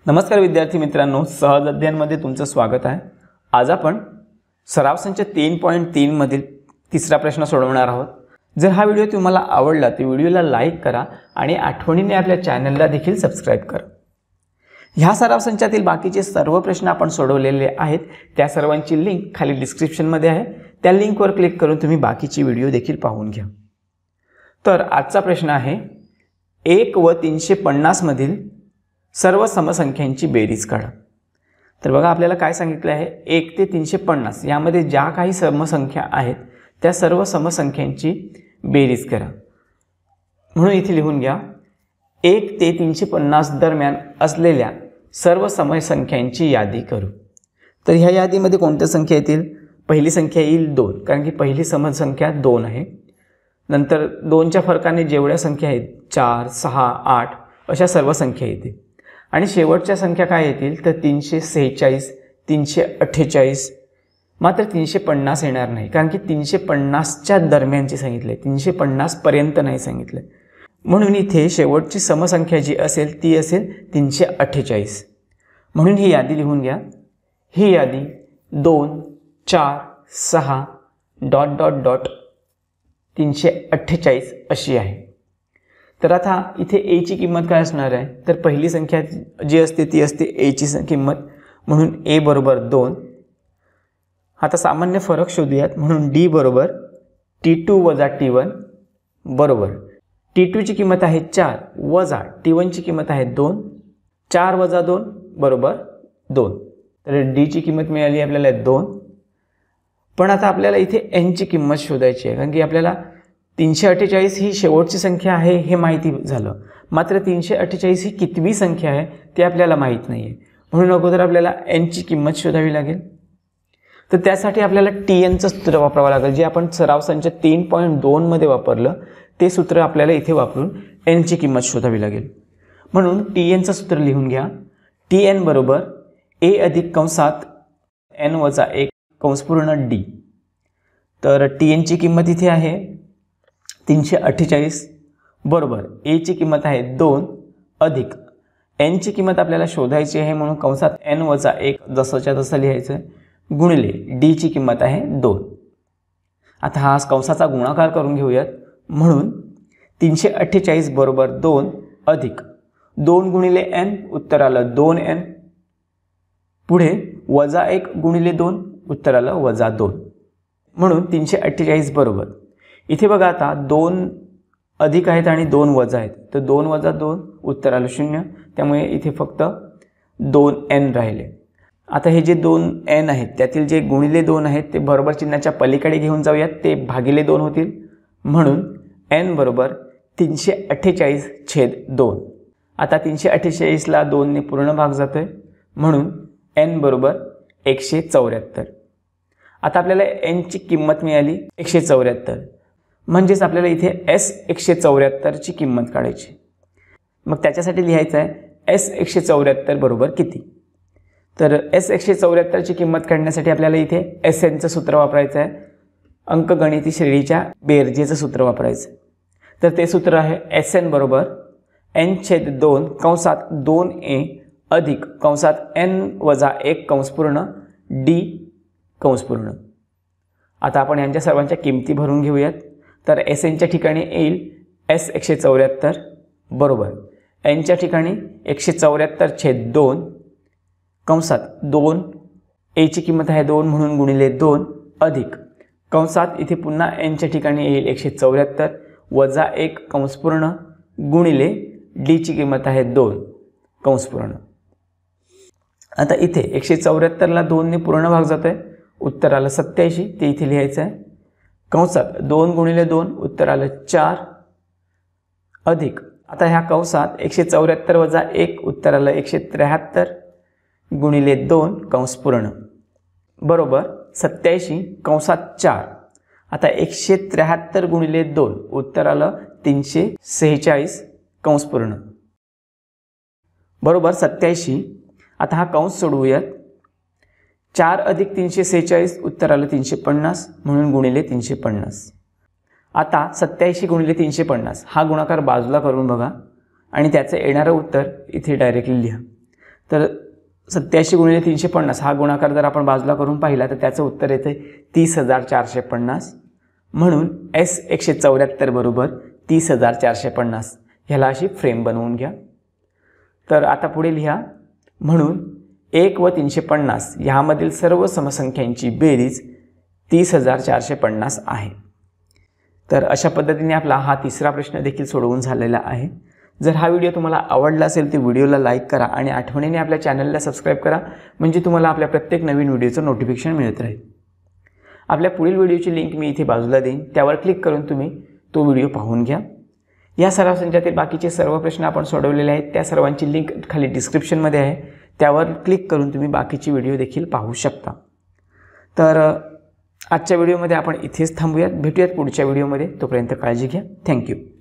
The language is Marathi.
नमस्कार विद्यार्थी मित्रांनो, सहज अध्ययनमध्ये तुमचं स्वागत आहे। आज आपण सराव संच 3.3 मधील तिसरा प्रश्न सोडवणार आहोत। जर हा व्हिडिओ तुम्हाला आवडला तर व्हिडिओला लाईक करा आणि आठवणीने आपल्या चॅनलला देखील सबस्क्राइब करा। ह्या सराव संचातील बाकीचे सर्व प्रश्न आपण सोडवलेले आहेत, त्या सर्वांची लिंक खाली डिस्क्रिप्शन मध्ये आहे। त्या लिंकवर क्लिक करून तुम्ही बाकीचे व्हिडिओ देखील पाहून घ्या। तर आजचा प्रश्न आहे 1 व 350 मधील सर्व समसंख्यांची बेरीज काढा। तर बघा आपल्याला काय सांगितलं आहे, 1 ते 350 यामध्ये ज्या काही समसंख्या आहेत त्या सर्व समसंख्यांची बेरीज करा। म्हणून इथे लिहून घ्या 1 ते 350 दरम्यान असलेल्या सर्व समसंख्यांची यादी करू। तर ह्या यादीमध्ये कोणत्या संख्या येतील? पहिली संख्या येईल 2, कारण की पहिली समसंख्या 2 आहे। नंतर 2च्या फरकाने जेवढ्या संख्या आहेत 4, 6, 8 अशा सर्व संख्या येतील। आणि शेवटच्या संख्या काय येतील तर 346, 348, मात्र 350 येणार नाही, कारण की 350च्या दरम्यानची सांगितले, 350 पर्यंत नाही सांगितले। म्हणून इथे शेवटची समसंख्या जी असेल ती असेल 348। म्हणून ही यादी लिहून घ्या। ही यादी 2, 4, 6 ... 348 अशी आहे। तर आता इथे a ची किंमत काय असणार आहे, तर पहिली संख्या जी असते ती असते a ची किंमत, म्हणून a बरोबर 2। आता सामान्य फरक शोधूयात, म्हणून d बरोबर t2 वजा t1 बरोबर t2 ची किंमत आहे 4 वजा t1 ची किंमत आहे 2, 4 वजा 2 बरोबर 2। तर d ची किंमत मिळाली आपल्याला 2। पण आता आपल्याला इथे n ची किंमत शोधायची आहे, कारण की आपल्याला 348 ही शेवटची संख्या आहे हे माहिती झालं, मात्र 348 ही कितवी संख्या आहे ते आपल्याला माहित नाहीये। म्हणून अगोदर आपल्याला n ची किंमत शोधावी लागेल। तर त्यासाठी आपल्याला tn चं सूत्र वापरावं लागेल, जे आपण सराव संच 3.2 मध्ये वापरलं ते सूत्र आपल्याला इथे वापरून n ची किंमत शोधावी लागेल। म्हणून tn चं सूत्र लिहून घ्या। tn बरोबर a अधिक कंसात n वजा 1 कंस पूर्ण d। तर tn ची किंमत इथे आहे 348 बरोबर a ची किंमत आहे 2 अधिक n ची किंमत आपल्याला शोधायची आहे, म्हणून कंसात n वजा 1 जसंच्या तसं लिहायचं गुणिले d ची किंमत आहे 2। आता हा कंसाचा गुणाकार करून घेऊयात, म्हणून 348 बरोबर 2 अधिक 2 गुणिले n उत्तर आलं 2n, पुढे वजा 1 गुणिले 2 उत्तर आलं वजा 2। म्हणून 348 बरोबर इथे बघा आता 2 अधिक आहेत आणि 2 वजा आहेत, तर 2 वजा 2 उत्तर आलं 0, त्यामुळे इथे फक्त 2n राहिले। आता हे जे 2n आहेत त्यातील जे गुणिले 2 आहेत ते बरोबर चिन्हाच्या पलीकडे घेऊन जाऊयात, ते भागिले 2 होतील। म्हणून n बरोबर 348/2। आता 348 ला 2 ने पूर्ण भाग जातोय, म्हणून n बरोबर 174। आता आपल्याला n ची किंमत मिळाली 174, म्हणजेच आपल्याला इथे s 174 ची किंमत काढायची। मग त्याच्यासाठी लिहायचं आहे s 174 बरोबर किती। तर s 174 ची किंमत काढण्यासाठी आपल्याला इथे sn चं सूत्र वापरायचं आहे, अंकगणिती श्रेणीच्या बेरजेचं सूत्र वापरायचं। तर ते सूत्र आहे sn बरोबर n/2 कंसात 2a अधिक कंसात n वजा 1 कंस पूर्ण d कंस पूर्ण। आता आपण यांच्या सर्वांच्या किमती भरून घेऊयात। तर sn च्या ठिकाणी येईल s 174 बरोबर n च्या ठिकाणी 174/2 कंसात 2 a ची किंमत आहे 2 म्हणून गुणिले 2 अधिक कंसात इथे पुन्हा n च्या ठिकाणी येईल 174 वजा 1 कंस पूर्ण गुणिले d ची किंमत आहे 2 कंस पूर्ण। आता इथे 174 ला 2 ने पूर्ण भाग जातोय, उत्तर आलं 87, ते इथे लिहायचं आहे। कंसात 2 गुणिले 2 उत्तर आलं 4 अधिक आता ह्या कंसात 174 वजा 1 उत्तर आलं 173 गुणिले 2 कंस पूर्ण बरोबर 87 कंसात 4। आता 173 गुणिले 2 उत्तर आलं 346 कंस पूर्ण बरोबर 87। आता हा कंस सोडवूयात, 4 अधिक 346 उत्तर आलं 350, म्हणून गुणिले 350। आता 87 गुणिले 350 हा गुणाकार बाजूला करून बघा आणि त्याचे येणारे उत्तर इथे डायरेक्टली लिहा। तर 87 गुणिले 350 हा गुणाकार जर आपण बाजूला करून पाहिला तर त्याचं उत्तर येते 30,450. म्हणून S 174 बरोबर 30,450. ह्याला अशी फ्रेम बनवून घ्या. तर आता पुढे लिहा. म्हणून 1 व 350 ह्यामधील सर्व समसंख्यांची बेरीज 30,450 आहे. तर अशा पद्धतीने आपला हा तिसरा प्रश्न देखील सोडवून झालेला आहे. जर हा व्हिडिओ तुम्हाला आवडला असेल तर व्हिडिओला लाईक करा आणि आठवणीने आपल्या चॅनलला सबस्क्राईब करा, म्हणजे तुम्हाला आपल्या प्रत्येक नवीन व्हिडिओचं नोटिफिकेशन मिळत राहील. आपल्या पुढील व्हिडिओची लिंक मी इथे बाजूला देईन, त्यावर क्लिक करून तुम्ही तो व्हिडिओ पाहून घ्या. या सराव संचातील बाकीचे सर्व प्रश्न आपण सोडवलेले आहेत, त्या सर्वांची लिंक खाली डिस्क्रिप्शनमध्ये आहे, त्यावर क्लिक करून तुम्ही बाकीचे व्हिडिओ देखील पाहू शकता. तर आजच्या व्हिडिओमध्ये आपण इथेच थांबूयात. भेटूयात पुढच्या व्हिडिओमध्ये. तोपर्यंत काळजी घ्या. थँक्यू.